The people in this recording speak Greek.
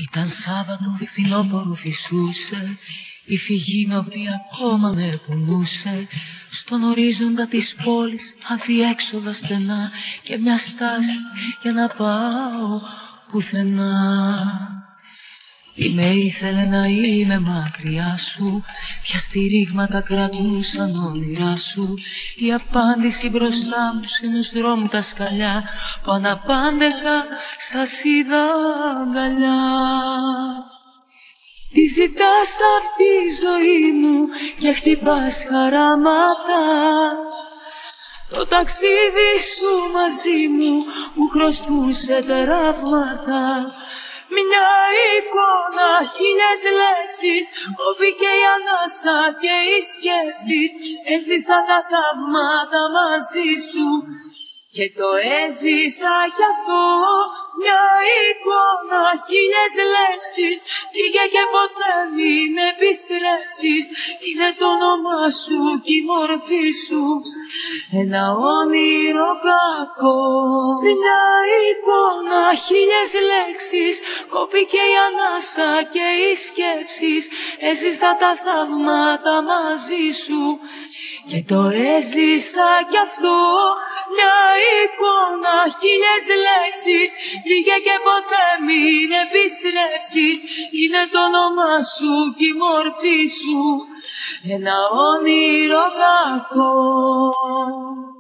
Ήταν Σάββατο, φθινόπωρο φυσούσε, η φυγήνοπη ακόμα με πονούσε. Στον ορίζοντα της πόλης αδιέξοδα στενά και μια στάση για να πάω πουθενά. Τι με ήθελε να είμαι μακριά σου, ποια στηρίγματα κρατούσαν όνειρά σου. Η απάντηση μπροστά μου σε ενός δρόμου τα σκαλιά που αναπάντεχα σας είδα αγκαλιά. Τι ζητάς απ' τη ζωή μου και χτυπάς χαράματα, το ταξίδι σου μαζί μου χρωστούσε τεράματα. Μια εικόνα, χίλιες λέξεις, κόπηκε η ανάσα και οι σκέψεις. Έζησα τα θαύματα μαζί σου και το έζησα κι αυτό. Μια εικόνα, χίλιες λέξεις, πήγε και ποτέ μην επιστρέψεις. Είναι το όνομά σου κι η μορφή σου, ένα όνειρο κακό. Μια εικόνα, χίλιες λέξεις, κόπηκε η ανάσα και οι σκέψεις. Έζησα τα θαύματα μαζί σου και το έζησα κι αυτό. Μια εικόνα, χίλιες λέξεις, πήγε και ποτέ μην επιστρέψεις. Είναι το όνομά σου κι η μορφή σου, ένα όνειρο κακό.